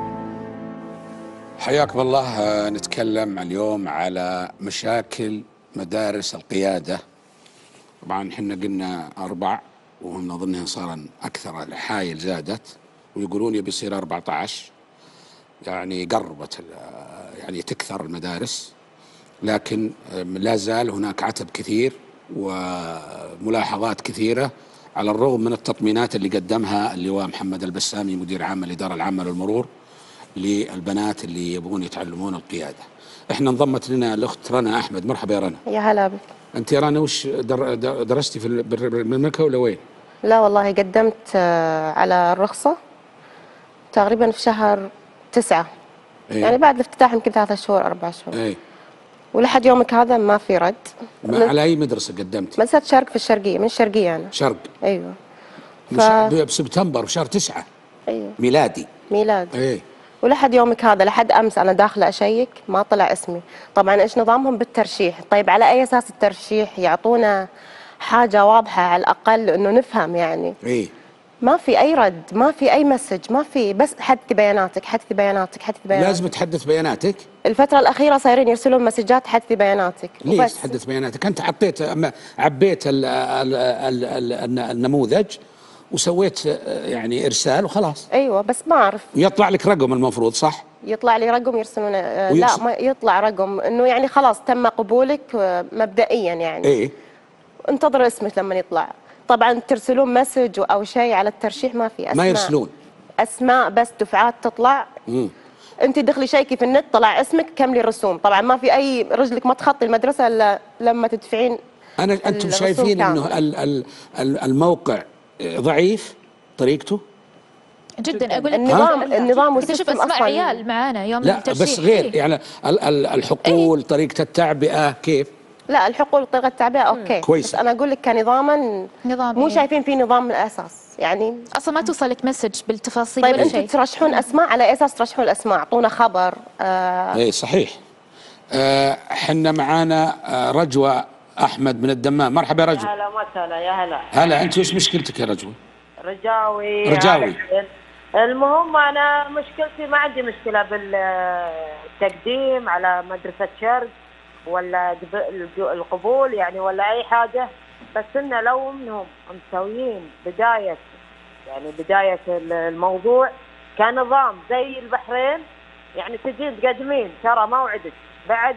حياكم الله. نتكلم اليوم على مشاكل مدارس القيادة. طبعا احنا قلنا أربع وهم أظنها صار أكثر، الحايل زادت ويقولون يبي يصير أربعة عشر، يعني قربت يعني تكثر المدارس، لكن لا زال هناك عتب كثير وملاحظات كثيرة على الرغم من التطمينات اللي قدمها اللواء محمد البسامي مدير عام الإدارة العامة للمرور للبنات اللي يبغون يتعلمون القيادة. احنا انضمت لنا الأخت رنا أحمد. مرحبا يا رنا. يا هلا بك. أنت يا رنا وش در درستي في المملكة ولا وين؟ لا والله قدمت على الرخصة تقريبا في شهر تسعة. ايه؟ يعني بعد الافتتاح يمكن ثلاثة شهور أربع شهور. ايه؟ ولحد يومك هذا ما في رد. ما على أي مدرسة قدمتي؟ مدرسة شرق في الشرقية، من الشرقية أنا. شرق. أيوه. ف... بسبتمبر بشهر تسعة. أيوه. ميلادي. ميلادي. ايه. ولحد يومك هذا لحد امس انا داخله اشيك ما طلع اسمي. طبعا ايش نظامهم بالترشيح؟ طيب على اي اساس الترشيح؟ يعطونا حاجه واضحه على الاقل انه نفهم يعني. ايه. ما في اي رد، ما في اي مسج، ما في، بس حدثي بياناتك حدثي بياناتك حدثي بياناتك. لازم تحدث بياناتك؟ الفتره الاخيره صايرين يرسلون مسجات حدثي بياناتك. ليش تحدث بياناتك؟ انت حطيت عبيت ال ال ال ال النموذج وسويت يعني ارسال وخلاص. ايوه بس ما اعرف. يطلع لك رقم المفروض صح؟ يطلع لي رقم يرسلون. لا ما يطلع رقم انه يعني خلاص تم قبولك مبدئيا يعني. ايه. انتظر اسمك لما يطلع. طبعا ترسلون مسج او شيء على الترشيح ما في اسماء. ما يرسلون. اسماء بس دفعات تطلع. امم انت دخلي شيكي في النت طلع اسمك كملي الرسوم. طبعا ما في اي رجلك ما تخطي المدرسه الا لما تدفعين. انا انتم شايفين انه الموقع ضعيف طريقته؟ جدا. اقول لك النظام النظام والسيستم اسماء اصلا عيال معانا يوم لا الترشيح. بس غير إيه؟ يعني الحقول إيه؟ طريقه التعبئه كيف؟ لا الحقول طريقه التعبئه اوكي كويس. بس انا اقول لك كنظاما نظام مو إيه؟ شايفين في نظام من الاساس يعني. اصلا ما توصلك مسج بالتفاصيل. طيب ولا شيء. انتم ترشحون اسماء على اساس ترشحون الاسماء؟ اعطونا خبر. آه اي صحيح. احنا آه معانا آه رجوة احمد من الدمام. مرحبا يا رجوة. يا هلا وسهلا. يا هلا. هلا انت وش مشكلتك يا رجوة؟ رجاوي. رجاوي. المهم انا مشكلتي ما عندي مشكله بالتقديم على مدرسه شرق ولا القبول يعني ولا اي حاجه، بس انه لو انهم مسويين بدايه يعني بدايه الموضوع كنظام زي البحرين، يعني تجين تقدمين ترى موعدك بعد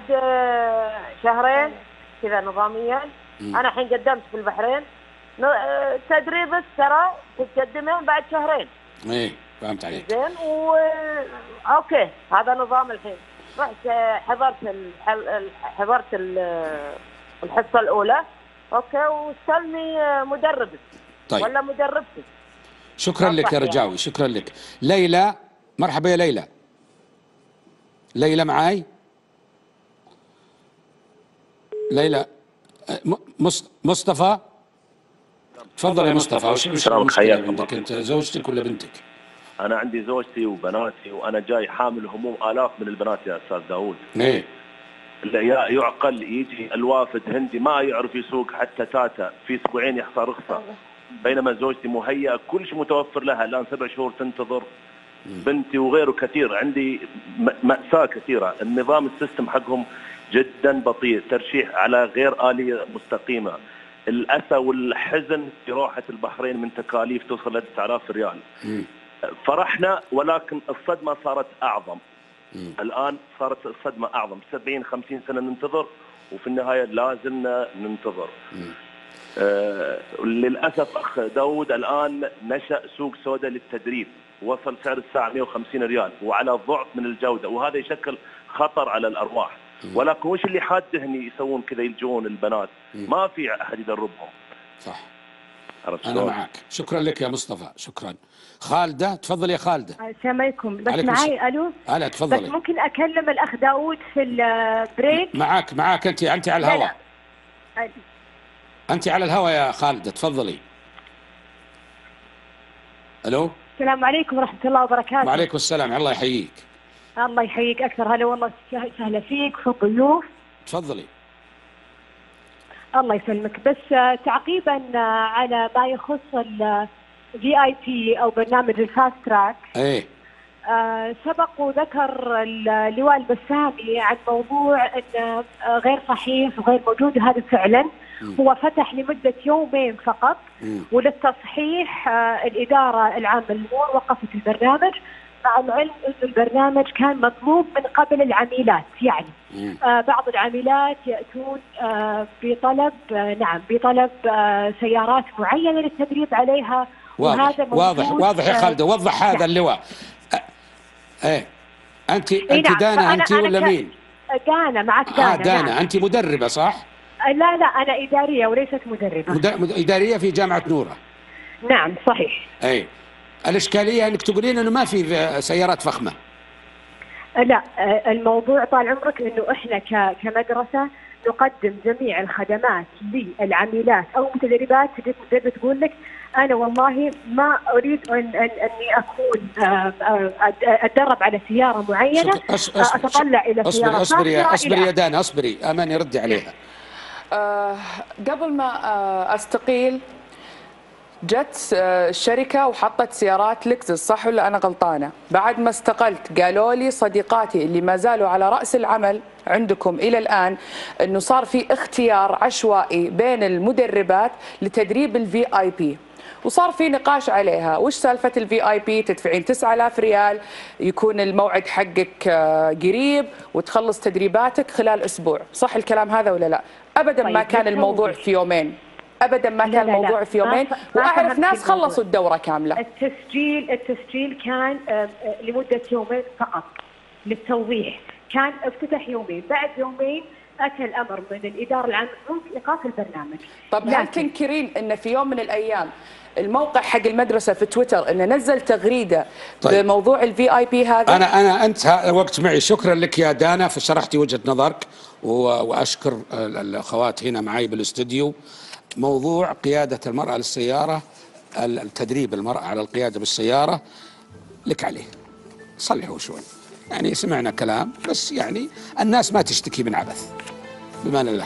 شهرين كذا نظاميا. انا الحين قدمت في البحرين تدريبك ترى تقدمين بعد شهرين. ايه فهمت عليك. زين و اوكي هذا نظام الحين. رحت حضرت الحل... حضرت الحصه الاولى اوكي واستلمي مدربك. طيب. ولا مدربتك. شكرا لك يا رجاوي. شكرا لك. ليلى. مرحبا يا ليلى. ليلى معاي؟ ليلى. مصطفى تفضل يا مصطفى. وش المشكلة عندك انت؟ زوجتك ولا بنتك؟ انا عندي زوجتي وبناتي وانا جاي حامل هموم الاف من البنات يا استاذ داوود. ايه يعقل يجي الوافد هندي ما يعرف يسوق حتى تاتا في اسبوعين يحصل رخصه، بينما زوجتي مهيئه كل شيء متوفر لها الان سبع شهور تنتظر. بنتي وغيره كثير عندي مأساة كثيرة. النظام السيستم حقهم جدا بطيء، ترشيح على غير آلية مستقيمة. الأسى والحزن في روحة البحرين من تكاليف توصل ل تسعة آلاف ريال. فرحنا ولكن الصدمة صارت أعظم. مم. الآن صارت الصدمة أعظم. سبعين خمسين سنة ننتظر وفي النهاية لازلنا ننتظر. آه للأسف أخ داود الآن نشأ سوق سوداء للتدريب، وصل سعر الساعة مئة وخمسين ريال وعلى ضعف من الجودة، وهذا يشكل خطر على الأرواح. مم. ولكن وش اللي حادهني يسوون كذا يلجون البنات؟ مم. ما في أحد يدربهم. صح. أنا معك. شكرا لك يا مصطفى. شكرا. خالدة تفضل يا خالدة. السلام عليكم. بس معي الو. هلا تفضلي. بس ممكن اكلم الاخ داوود في البريك؟ معك معك انت انت على الهواء. انت على الهواء يا خالدة تفضلي. الو. السلام عليكم ورحمة الله وبركاته. وعليكم السلام. الله يحييك. الله يحييك اكثر. هلا والله سهلا فيك في الضيوف. تفضلي. الله يسلمك. بس تعقيبا على ما يخص الفي اي بي او برنامج الفاست تراك. ايه آه سبق وذكر اللواء البسامي عن موضوع انه غير صحيح وغير موجود، وهذا فعلا هو فتح لمده يومين فقط. وللتصحيح آه الاداره العامه للامور وقفت البرنامج، مع العلم انه البرنامج كان مطلوب من قبل العميلات، يعني آه بعض العميلات ياتون آه بطلب آه نعم بطلب آه سيارات معينه للتدريب عليها. واضح وهذا واضح واضح يا خالده، وضح هذا اللواء. ايه انت انت نعم. دانا انت ولا مين؟ دانا معك دانا. اه دانا نعم. انت مدربه صح؟ لا لا انا اداريه وليست مدربه. مد... مد... اداريه في جامعه نوره. نعم صحيح. اي الاشكاليه انك تقولين انه ما في سيارات فخمه. لا الموضوع طال عمرك انه احنا كمدرسه نقدم جميع الخدمات للعميلات او متدربات. تجي مدربه تقول لك انا والله ما اريد ان اني اكون اتدرب على سياره معينه، اتطلع الى سياره اصبري يا اصبري يا دانا اصبري اماني ردي عليها. أه قبل ما أه استقيل جت الشركة وحطت سيارات لكزس، صح ولا أنا غلطانة؟ بعد ما استقلت قالوا لي صديقاتي اللي ما زالوا على رأس العمل عندكم إلى الآن أنه صار في اختيار عشوائي بين المدربات لتدريب الفي آي بي، وصار في نقاش عليها. وش سالفة الفي آي بي؟ تدفعين تسعة آلاف ريال، يكون الموعد حقك قريب وتخلص تدريباتك خلال أسبوع، صح الكلام هذا ولا لا؟ أبدا ما كان الموضوع في يومين، ابدا ما كان الموضوع في يومين، واعرف ناس خلصوا الدوره كامله. التسجيل التسجيل كان لمده يومين فقط للتوضيح، كان افتتح يومين، بعد يومين اتى الامر من الاداره العامه بايقاف البرنامج. طب هل تنكرين ان في يوم من الايام الموقع حق المدرسه في تويتر انه نزل تغريده طيب. بموضوع الفي اي بي هذا؟ انا انا انتهى الوقت معي، شكرا لك يا دانا فشرحتي وجهه نظرك، واشكر الاخوات هنا معي بالاستوديو. موضوع قيادة المرأة للسيارة، التدريب المرأة على القيادة بالسيارة لك عليه، صلحوا شوي. يعني سمعنا كلام بس يعني الناس ما تشتكي من عبث بمان الله.